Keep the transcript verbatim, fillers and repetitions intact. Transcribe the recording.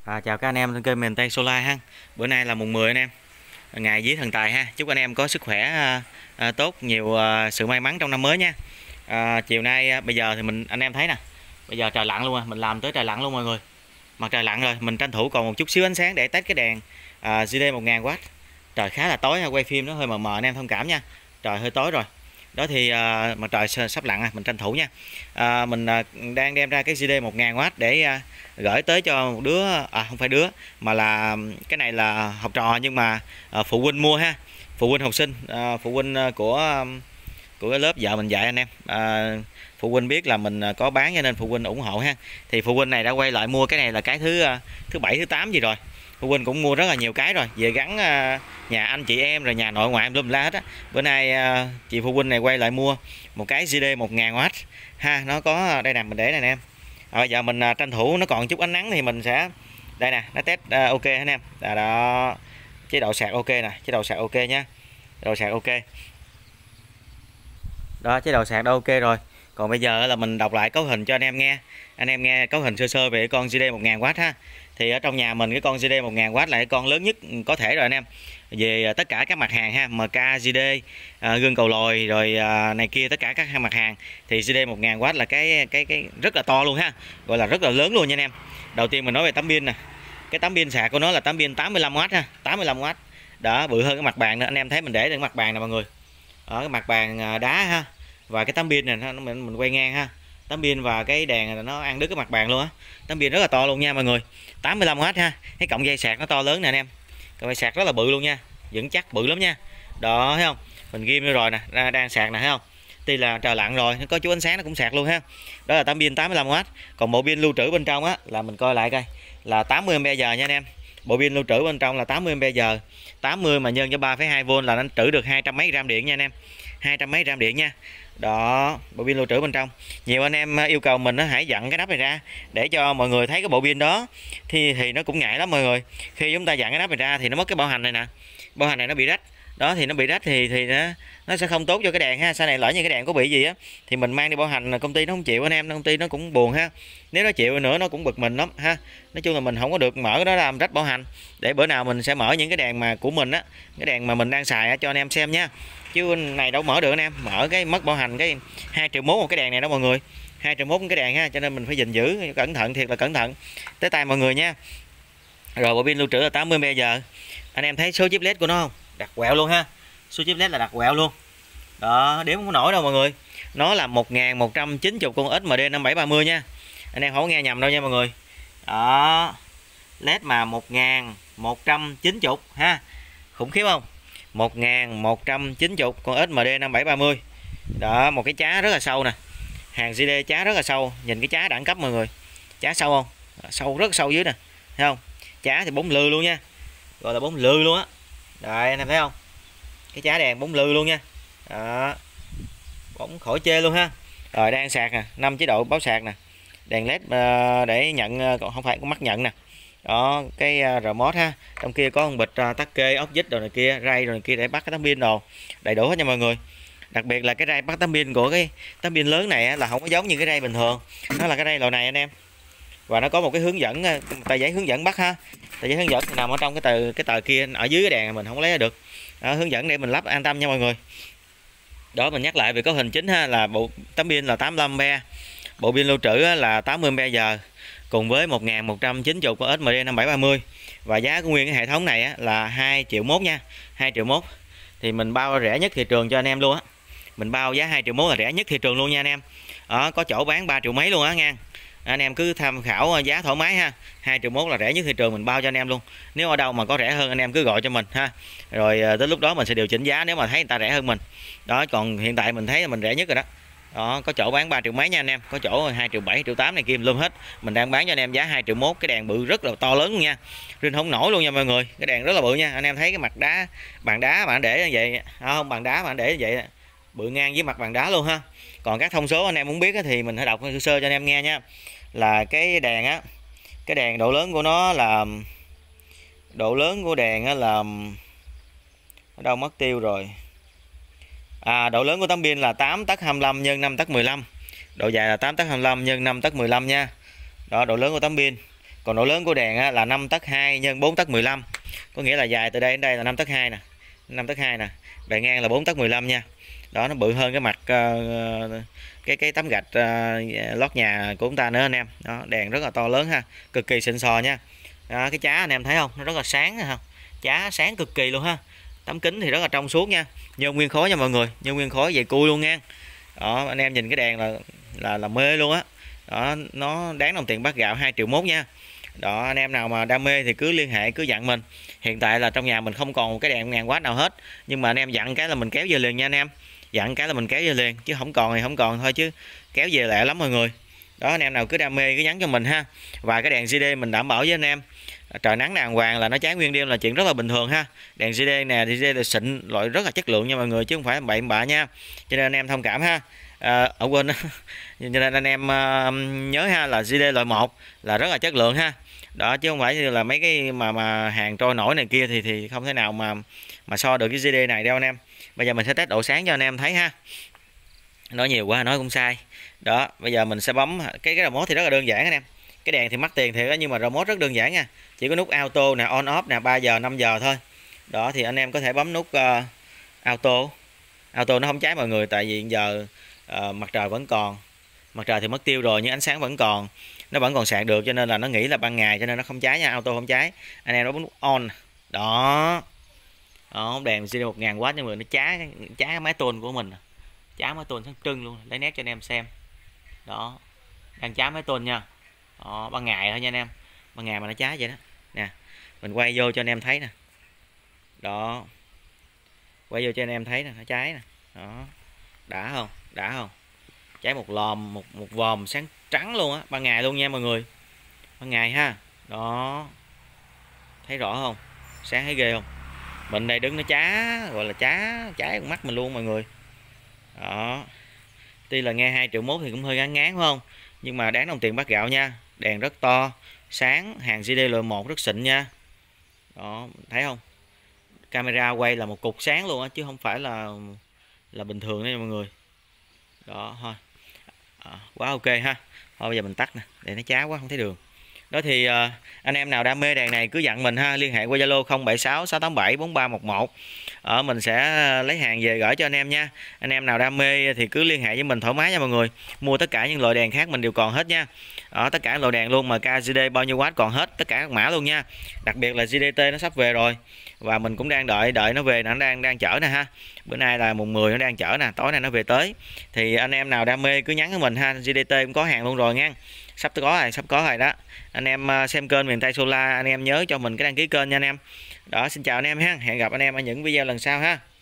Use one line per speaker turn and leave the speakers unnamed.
À, chào các anh em trên kênh miền Tây Solar ha. Bữa nay là mùng mười anh em, ngày Vía Thần Tài ha. Chúc anh em có sức khỏe à, à, tốt, nhiều à, sự may mắn trong năm mới nha. À, chiều nay à, bây giờ thì mình anh em thấy nè, bây giờ trời lặn luôn à, mình làm tới trời lặn luôn mọi người. Mặt trời lặn rồi, mình tranh thủ còn một chút xíu ánh sáng để test cái đèn à, giê đê một nghìn oát. Trời khá là tối ha, quay phim nó hơi mờ mờ anh em thông cảm nha. Trời hơi tối rồi. Đó thì à, mặt trời sắp lặn à, mình tranh thủ nha. À, mình à, đang đem ra cái giê đê một nghìn oát để à, gửi tới cho một đứa, à không phải đứa mà là cái này là học trò, nhưng mà à, phụ huynh mua ha, phụ huynh học sinh, à, phụ huynh của của cái lớp vợ mình dạy anh em. À, phụ huynh biết là mình có bán cho nên phụ huynh ủng hộ ha. Thì phụ huynh này đã quay lại mua cái này là cái thứ thứ bảy thứ tám gì rồi. Phụ huynh cũng mua rất là nhiều cái rồi, về gắn nhà anh chị em rồi nhà nội ngoại em lum la hết á. Bữa nay chị phụ huynh này quay lại mua một cái giê đê một nghìn oát ha. Nó có đây nè, mình để này nè em. À, bây giờ mình à, tranh thủ nó còn chút ánh nắng thì mình sẽ đây nè, nó test à, ok anh em. À, đó, chế độ sạc ok nè, chế độ sạc ok nha, chế độ sạc ok đó, chế độ sạc đã ok rồi. Còn bây giờ là mình đọc lại cấu hình cho anh em nghe, anh em nghe cấu hình sơ sơ về con giê đê một nghìn oát ha. Thì ở trong nhà mình cái con giê đê một nghìn oát là cái con lớn nhất có thể rồi anh em, về tất cả các mặt hàng ha, em ca, giê đê, à, gương cầu lồi rồi à, này kia, tất cả các mặt hàng thì giê đê một nghìn oát là cái cái cái rất là to luôn ha, gọi là rất là lớn luôn nha anh em. Đầu tiên mình nói về tấm pin nè, cái tấm pin sạc của nó là tấm pin tám mươi lăm oát ha, tám mươi lăm oát đó, bự hơn cái mặt bàn nữa. Anh em thấy mình để trên mặt bàn nè mọi người, ở cái mặt bàn đá ha, và cái tấm pin này nó mình mình quay ngang ha, tấm pin và cái đèn này nó ăn đứt cái mặt bàn luôn á. Tấm pin rất là to luôn nha mọi người, tám mươi lăm oát ha. Cái cọng dây sạc nó to lớn nè anh em, cọng dây sạc rất là bự luôn nha, vững chắc bự lắm nha. Đó thấy không, mình ghim vô rồi nè, đang sạc nè thấy không, tuy là trời lặn rồi nó có chút ánh sáng nó cũng sạc luôn ha. Đó là tấm pin tám mươi lăm oát. Còn bộ pin lưu trữ bên trong á là mình coi lại coi là tám mươi am pe giờ nha anh em. Bộ pin lưu trữ bên trong là tám mươi am pe giờ, tám mươi mà nhân cho ba phẩy hai vôn là nó trữ được hai trăm mấy gram điện nha anh em, hai trăm mấy gram điện nha. Đó, bộ pin lưu trữ bên trong. Nhiều anh em yêu cầu mình nó hãy dặn cái nắp này ra để cho mọi người thấy cái bộ pin đó, thì thì nó cũng ngại lắm mọi người. Khi chúng ta dặn cái nắp này ra thì nó mất cái bảo hành này nè, bảo hành này nó bị rách. Đó thì nó bị rách thì thì nó nó sẽ không tốt cho cái đèn ha. Sau này lỡ như cái đèn có bị gì á thì mình mang đi bảo hành, công ty nó không chịu anh em, công ty nó cũng buồn ha. Nếu nó chịu nữa nó cũng bực mình lắm ha. Nói chung là mình không có được mở nó làm rách bảo hành. Để bữa nào mình sẽ mở những cái đèn mà của mình á, cái đèn mà mình đang xài cho anh em xem nha. Chứ này đâu mở được anh em, mở cái mất bảo hành cái hai triệu mốt một cái đèn này đó mọi người, hai triệu mốt cái đèn ha, cho nên mình phải gìn giữ cẩn thận, thiệt là cẩn thận tới tay mọi người nha. Rồi bộ pin lưu trữ là tám mươi am pe giờ. Anh em thấy số chip led của nó không, đặt quẹo luôn ha, số chip led là đặt quẹo luôn đó, đếm không có nổi đâu mọi người. Nó là một nghìn một trăm chín mươi con ét em đê năm bảy ba mươi nha, anh em không có nghe nhầm đâu nha mọi người. Đó, led mà một nghìn một trăm chín mươi ha, khủng khiếp không, một nghìn một trăm chín mươi con ét em đê năm bảy ba mươi đó. Một cái chá rất là sâu nè, hàng giê đê chá rất là sâu, nhìn cái chá đẳng cấp mọi người, chá sâu không, sâu rất sâu dưới nè, thấy không, chá thì bốn lư luôn nha, gọi là bốn lư luôn á. Đây anh em thấy không, cái chá đèn bốn lư luôn nha. Đó, bóng khỏi chê luôn ha. Rồi đang sạc nè, năm chế độ báo sạc nè, đèn led uh, để nhận, còn không phải có mắt nhận nè. Đó, cái uh, remote ha, trong kia có một bịch uh, tắc kê, ốc vít đồ này kia, ray đồ này kia để bắt cái tấm pin đồ, đầy đủ hết nha mọi người. Đặc biệt là cái ray bắt tấm pin của cái tấm pin lớn này á, là không có giống như cái ray bình thường, nó là cái ray loại này anh em. Và nó có một cái hướng dẫn, tờ giấy hướng dẫn bắt ha, tờ giấy hướng dẫn nằm ở trong cái tờ cái tờ kia, ở dưới cái đèn mình không lấy được. Đó, hướng dẫn để mình lắp an tâm nha mọi người. Đó, mình nhắc lại về cấu hình chính ha, là bộ tấm pin là tám mươi lăm am pe, bộ pin lưu trữ là tám mươi am pe giờ, cùng với một nghìn một trăm chín mươi con ét em đê năm bảy ba mươi. Và giá của nguyên cái hệ thống này là hai triệu mốt nha, hai triệu mốt. Thì mình bao rẻ nhất thị trường cho anh em luôn á, mình bao giá hai triệu mốt là rẻ nhất thị trường luôn nha anh em. Đó, có chỗ bán ba triệu mấy luôn á nha, anh em cứ tham khảo giá thoải mái ha. Hai triệu mốt là rẻ nhất thị trường, mình bao cho anh em luôn. Nếu ở đâu mà có rẻ hơn anh em cứ gọi cho mình ha, rồi tới lúc đó mình sẽ điều chỉnh giá nếu mà thấy người ta rẻ hơn mình. Đó, còn hiện tại mình thấy là mình rẻ nhất rồi đó. Đó, có chỗ bán ba triệu mấy nha anh em, có chỗ hai triệu bảy, triệu tám này kia luôn hết. Mình đang bán cho anh em giá hai triệu mốt, cái đèn bự rất là to lớn luôn nha, rinh không nổi luôn nha mọi người. Cái đèn rất là bự nha, anh em thấy cái mặt đá, bàn đá mà anh để như vậy không, bàn đá mà anh để như vậy bự ngang với mặt bàn đá luôn ha. Còn các thông số anh em muốn biết thì mình hãy đọc sơ sơ cho anh em nghe nha. Là cái đèn á, cái đèn độ lớn của nó là độ lớn của đèn á là ở đâu mất tiêu rồi. À, độ lớn của tấm pin là tám tấc hai mươi lăm nhân năm tấc mười lăm, độ dài là tám tấc hai mươi lăm nhân năm tấc mười lăm nha. Đó, độ lớn của tấm pin. Còn độ lớn của đèn á, là năm tấc hai nhân bốn tấc mười lăm, có nghĩa là dài từ đây đến đây là năm tấc hai nè, năm tấc hai nè, bề ngang là bốn tấc mười lăm nha. Đó, nó bự hơn cái mặt uh, cái cái tấm gạch uh, lót nhà của chúng ta nữa anh em. Đó, đèn rất là to lớn ha, cực kỳ xịn sò nha. Đó, cái chá anh em thấy không, nó rất là sáng không, chá sáng cực kỳ luôn ha. Tấm kính thì rất là trong suốt nha, nhôm nguyên khối nha mọi người, nhôm nguyên khối vậy cui luôn nha. Đó, anh em nhìn cái đèn là là là mê luôn á. Đó, nó đáng đồng tiền bát gạo hai triệu mốt nha. Đó, anh em nào mà đam mê thì cứ liên hệ, cứ dặn mình. Hiện tại là trong nhà mình không còn một cái đèn một ngàn oát nào hết, nhưng mà anh em dặn cái là mình kéo về liền nha anh em. Dặn cái là mình kéo về liền, chứ không còn thì không còn thôi, chứ kéo về lẹ lắm mọi người. Đó, anh em nào cứ đam mê cứ nhắn cho mình ha. Và cái đèn xê đê mình đảm bảo với anh em, trời nắng đàng hoàng là nó cháy nguyên đêm là chuyện rất là bình thường ha. Đèn xê đê nè, xê đê là xịn, loại rất là chất lượng nha mọi người, chứ không phải bậy bạ nha. Cho nên anh em thông cảm ha. À, ở quên cho nên anh em uh, nhớ ha, là xê đê loại một là rất là chất lượng ha. Đó, chứ không phải như là mấy cái mà mà hàng trôi nổi này kia thì thì không thể nào mà mà so được cái xê đê này đâu anh em. Bây giờ mình sẽ test độ sáng cho anh em thấy ha. Nói nhiều quá nói cũng sai. Đó, bây giờ mình sẽ bấm cái cái remote thì rất là đơn giản anh em. Cái đèn thì mắc tiền thiệt đó, nhưng mà remote rất đơn giản nha. Chỉ có nút auto nè, on off nè, ba giờ năm giờ thôi. Đó, thì anh em có thể bấm nút uh, auto. Auto nó không cháy mọi người, tại vì giờ uh, mặt trời vẫn còn. Mặt trời thì mất tiêu rồi nhưng ánh sáng vẫn còn, nó vẫn còn sạc được, cho nên là nó nghĩ là ban ngày cho nên nó không cháy nha, auto không cháy. Anh em nó bấm nút on. Đó. Đó, đèn xê đê một ngàn oát nhưng mà nó cháy cháy cái máy tôn của mình. Cháy máy tôn sáng trưng luôn, lấy nét cho anh em xem. Đó. Đang cháy máy tôn nha. Đó, ban ngày thôi nha anh em. Ban ngày mà nó cháy vậy đó. Nè, mình quay vô cho anh em thấy nè. Đó. Quay vô cho anh em thấy nè, nó cháy nè. Đó. Đã không? Đã không? Cháy một lòm, một một vòm sáng trắng luôn á, ban ngày luôn nha mọi người. Ban ngày ha. Đó. Thấy rõ không? Sáng thấy ghê không? Mình đây đứng nó chá, gọi là chá, cháy con mắt mình luôn mọi người. Đó. Tuy là nghe hai triệu mốt thì cũng hơi ngán ngán phải không? Nhưng mà đáng đồng tiền bát gạo nha. Đèn rất to, sáng, hàng xê đê loại một rất xịn nha. Đó, thấy không? Camera quay là một cục sáng luôn á, chứ không phải là là bình thường đó nha mọi người. Đó thôi. À, quá ok ha. Thôi bây giờ mình tắt nè, để nó chá quá không thấy đường. Đó thì uh, anh em nào đam mê đèn này cứ dặn mình ha, liên hệ qua Zalo không bảy sáu sáu tám bảy bốn ba một một. Ở mình sẽ lấy hàng về gửi cho anh em nha. Anh em nào đam mê thì cứ liên hệ với mình thoải mái nha mọi người. Mua tất cả những loại đèn khác mình đều còn hết nha. Ở tất cả các loại đèn luôn, mà ca xê đê bao nhiêu watt còn hết, tất cả các mã luôn nha. Đặc biệt là giê đê tê nó sắp về rồi. Và mình cũng đang đợi đợi nó về, nó đang đang chở nè ha. Bữa nay là mùng mười nó đang chở nè, tối nay nó về tới. Thì anh em nào đam mê cứ nhắn với mình ha, giê đê tê cũng có hàng luôn rồi nha. Sắp có rồi, sắp có rồi đó. Anh em xem kênh Miền Tây Solar, anh em nhớ cho mình cái đăng ký kênh nha anh em. Đó, xin chào anh em ha. Hẹn gặp anh em ở những video lần sau ha.